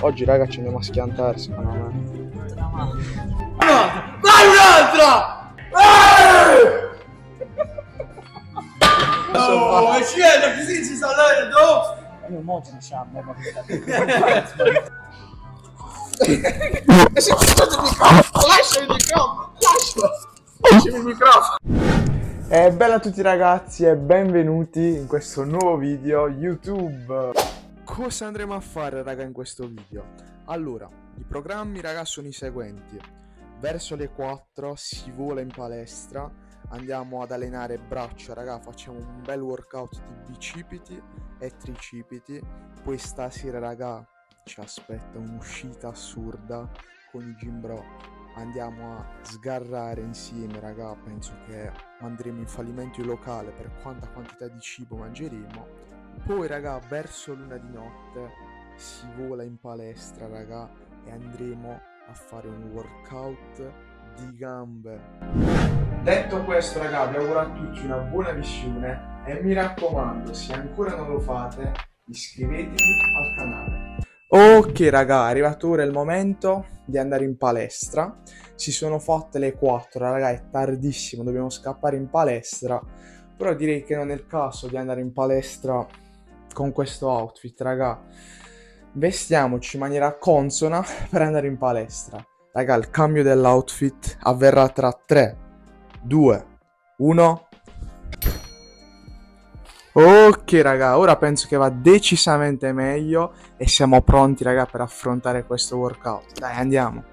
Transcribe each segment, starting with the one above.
Oggi raga ci andiamo a schiantare secondo me. Vai un'altra! Oh, ci vede così ci sta dando! Io mo ce ne siamo, ma Lasciami il microfono! Lasciami il microfono! Bella a tutti ragazzi e benvenuti in questo nuovo video YouTube. Cosa andremo a fare raga in questo video? Allora, i programmi raga sono i seguenti. Verso le 4 si vola in palestra, andiamo ad allenare braccia raga, facciamo un bel workout di bicipiti e tricipiti. Poi stasera raga ci aspetta un'uscita assurda con i gym bro. Andiamo a sgarrare insieme raga, penso che andremo in fallimento in locale per quanta quantità di cibo mangeremo. Poi raga verso l'una di notte si vola in palestra raga e andremo a fare un workout di gambe. Detto questo raga, vi auguro a tutti una buona visione e mi raccomando, se ancora non lo fate iscrivetevi al canale. Ok raga, è arrivato ora il momento di andare in palestra. Si sono fatte le 4 raga, è tardissimo, dobbiamo scappare in palestra. Però direi che non è il caso di andare in palestra con questo outfit raga. Vestiamoci in maniera consona per andare in palestra. Raga, il cambio dell'outfit avverrà tra 3, 2, 1. Ok raga, ora penso che va decisamente meglio e siamo pronti raga per affrontare questo workout. Dai, andiamo.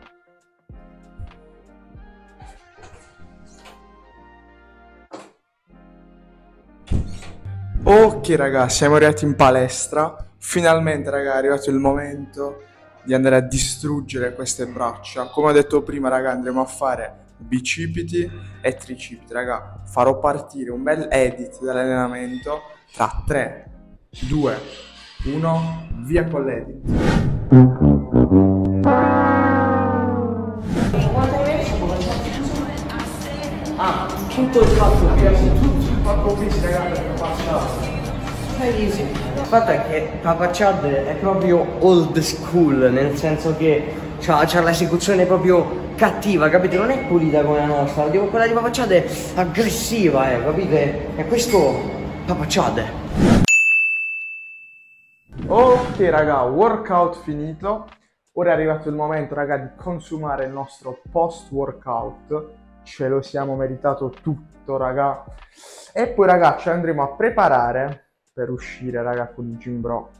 Ok raga, siamo arrivati in palestra. Finalmente raga, è arrivato il momento di andare a distruggere queste braccia. Come ho detto prima raga, andremo a fare bicipiti e tricipiti raga. Farò partire un bel edit dell'allenamento tra 3, 2, 1, via con l'edit. tutto il fatto che il fatto è che Papa Chad è proprio old school, nel senso che c'ha l'esecuzione proprio cattiva, capite? Non è pulita come la nostra, quella di Papa Chad è aggressiva, capite? E questo Papa Chad. Ok raga, workout finito. Ora è arrivato il momento raga di consumare il nostro post workout. Ce lo siamo meritato tutto raga. E poi raga ci andremo a preparare per uscire raga con i gym bro.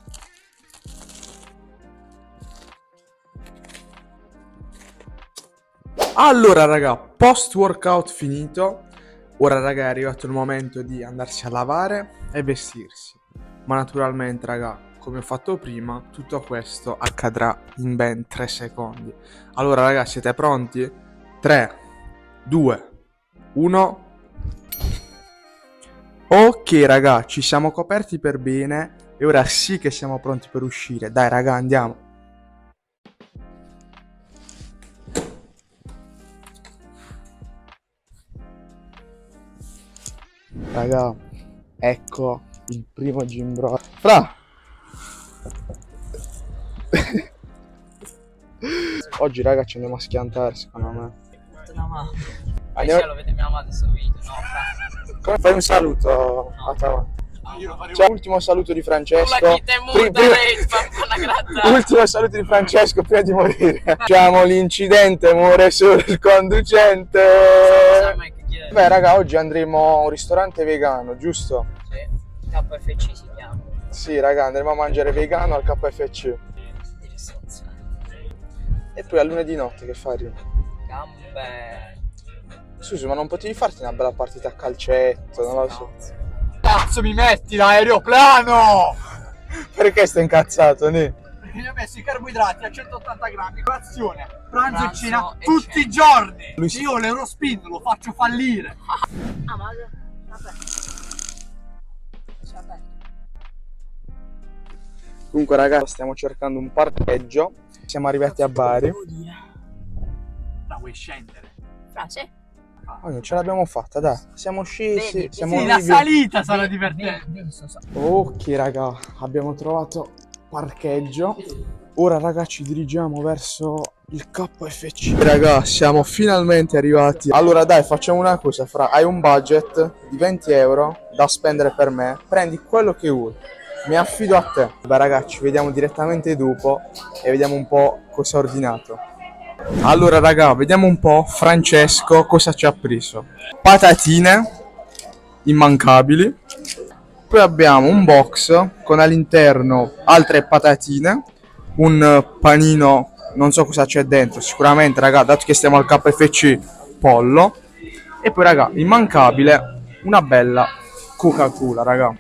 Allora raga, post workout finito. Ora raga è arrivato il momento di andarsi a lavare e vestirsi. Ma naturalmente raga, come ho fatto prima, tutto questo accadrà in ben 3 secondi. Allora raga, siete pronti? 3, 2, 1. Ok raga, ci siamo coperti per bene e ora sì che siamo pronti per uscire. Dai raga, andiamo. Raga, ecco il primo gym bro. Fra! Oggi raga ci andiamo a schiantare secondo me. Andiamo... lo vede mia madre questo video, no? Come fai un saluto a te? C'è l'ultimo saluto di Francesco. Ultimo saluto di Francesco prima di morire. Diciamo l'incidente, muore solo il conducente. Beh raga, oggi andremo a un ristorante vegano, giusto? Sì, KFC si chiama. Sì raga, andremo a mangiare vegano al KFC. E poi a lunedì notte che fai? Gambe. Scusi, ma non potevi farti una bella partita a calcetto, non lo so. Cazzo mi metti l'aeroplano! Perché stai incazzato, ne? Perché gli ho messo i carboidrati a 180 grammi, colazione, pranzo e cena tutti i giorni! Io l'Eurospin lo faccio fallire! Ah ma vabbè. Comunque ragazzi, stiamo cercando un parcheggio. Siamo arrivati a Bari. La vuoi scendere? Frase? Oh, non ce l'abbiamo fatta, dai. Siamo scesi, siamo sì, la salita sarà divertente. Ok raga, abbiamo trovato parcheggio. Ora raga ci dirigiamo verso il KFC. Raga, siamo finalmente arrivati. Allora dai, facciamo una cosa, Fra, hai un budget di 20 euro da spendere per me, prendi quello che vuoi, mi affido a te. Beh raga, ci vediamo direttamente dopo e vediamo un po' cosa ha ordinato. Allora raga, vediamo un po' Francesco cosa ci ha preso. Patatine immancabili, poi abbiamo un box con all'interno altre patatine, un panino, non so cosa c'è dentro, sicuramente raga, dato che stiamo al KFC, pollo, e poi raga, immancabile, una bella Coca-Cola raga.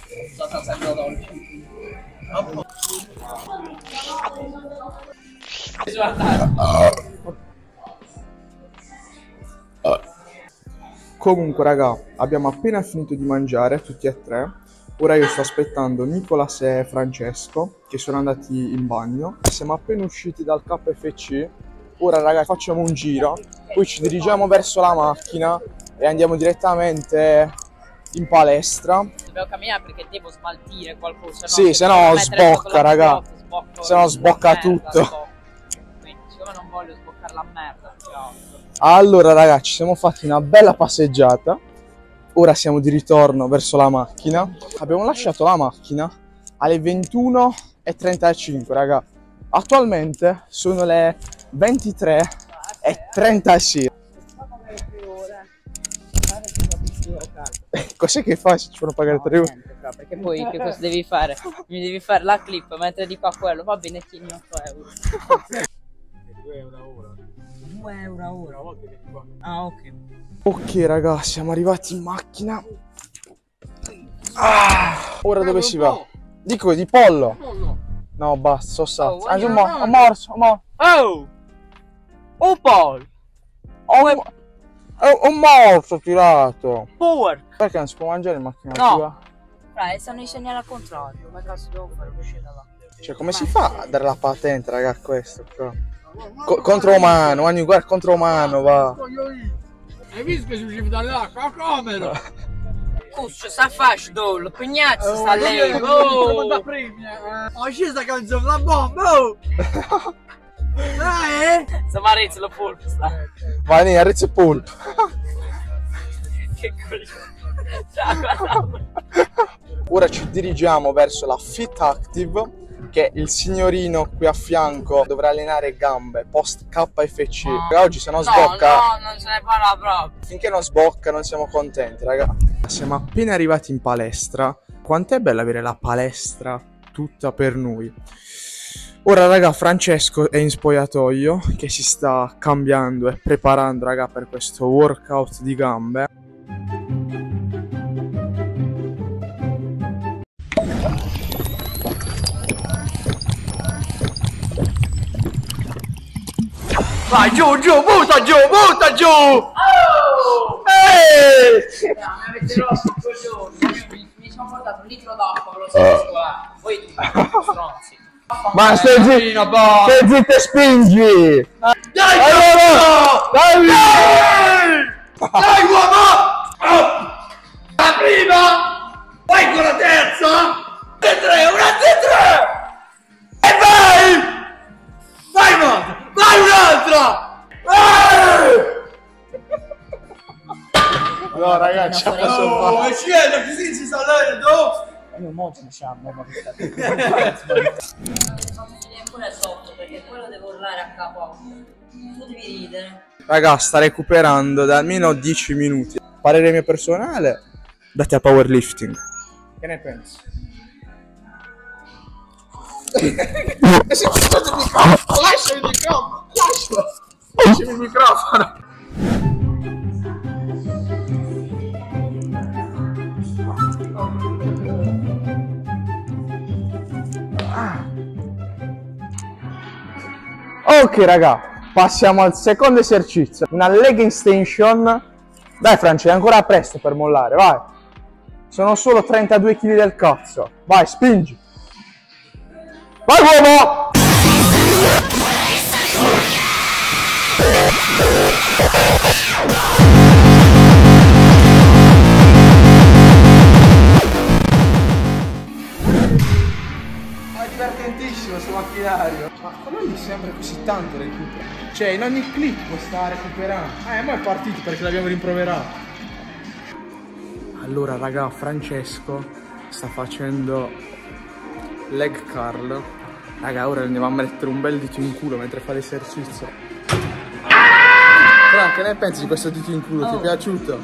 Comunque raga, abbiamo appena finito di mangiare tutti e tre. Ora io sto aspettando Nicolas e Francesco che sono andati in bagno. Siamo appena usciti dal KFC. Ora raga facciamo un giro, poi ci dirigiamo verso la macchina e andiamo direttamente in palestra. Dobbiamo camminare perché devo smaltire qualcosa. Sì, se no sbocca raga, se no sbocca tutto. Quindi siccome non voglio sboccare la merda, allora ragazzi, ci siamo fatti una bella passeggiata. Ora siamo di ritorno verso la macchina. Abbiamo lasciato la macchina alle 21:35 raga. Attualmente sono le 23:36. Cos'è che fai se ci fanno pagare 3 euro? Perché poi che cosa devi fare? Mi devi fare la clip, mentre di qua quello, va bene, tieni 8 euro. 2 euro a ora. 2 euro a ora. Ah, ok. Ok raga, siamo arrivati in macchina. Ora dove si va? Dico di pollo. No, basta, so sato. Anzi, ho morso. Oh! Un pollo! Un morso tirato. Pork! Perché non si può mangiare in macchina? No! Stanno i segnali al contrario. Ma cazzo devo fare uscire da là? Cioè, come si fa a dare la patente, raga, a questo qua? Contro umano, ogni guarda, contro umano, va. Hai visto che si usciva dall'acqua? Come? Cuscio, sta facendo, lo pignazzo sta lei. Oh! Ho sceso canzone la bomba! Oh! Dai! Sta Marezzo, lo polpo sta. Vai, ne arrezzo e polpo. Che coglione. Ciao, guarda. Ora ci dirigiamo verso la Fit Active, che il signorino qui a fianco dovrà allenare gambe post KFC. Oggi se non sbocca, no, non se ne parla proprio. finché non sbocca non siamo contenti raga. Siamo appena arrivati in palestra. Quant'è bello avere la palestra tutta per noi. Ora raga, Francesco è in spogliatoio che si sta cambiando e preparando raga per questo workout di gambe. Vai giù, butta giù! Oh! Mi avete rotto i coglioni. Mi sono portato un litro d'acqua, ve lo so, voi stronzi. Ma stai zitto e spingi! Dai uomo! La prima! Vai con la terza! Una tre! E vai! Vai un'altra! No ragazzi, ce la posso fare. Oh, scende così si sta allenando! Io mo ce ne siamo, ma che pure sotto, perché quello devo urlare a capo. Tu devi ridere. Raga, sta recuperando da almeno 10 minuti. Parere mio personale, date a powerlifting. Che ne pensi? Lascia il microfono! Lasciami il microfono! Ok raga, passiamo al secondo esercizio, una leg extension. Dai Francia, è ancora presto per mollare, vai. Sono solo 32 kg del cazzo. Vai, spingi. Vai uomo! potentissimo sto macchinario. Ma come mi sembra così tanto recupera? Cioè in ogni clip sta recuperando. Ma è partito perché l'abbiamo rimproverato. Allora raga, Francesco sta facendo leg curl. Raga, ora andiamo a mettere un bel dito in culo mentre fa l'esercizio. Fra, che ne pensi di questo dito in culo? Ti è piaciuto?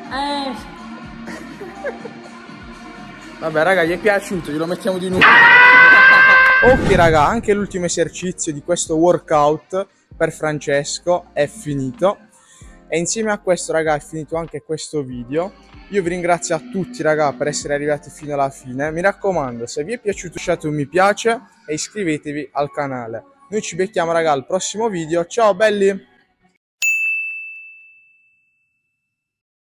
Vabbè raga, gli è piaciuto, glielo mettiamo di nuovo. Ok raga, anche l'ultimo esercizio di questo workout per Francesco è finito. E insieme a questo raga è finito anche questo video. Io vi ringrazio a tutti raga per essere arrivati fino alla fine. Mi raccomando, se vi è piaciuto lasciate un mi piace e iscrivetevi al canale. Noi ci becchiamo raga al prossimo video. Ciao belli!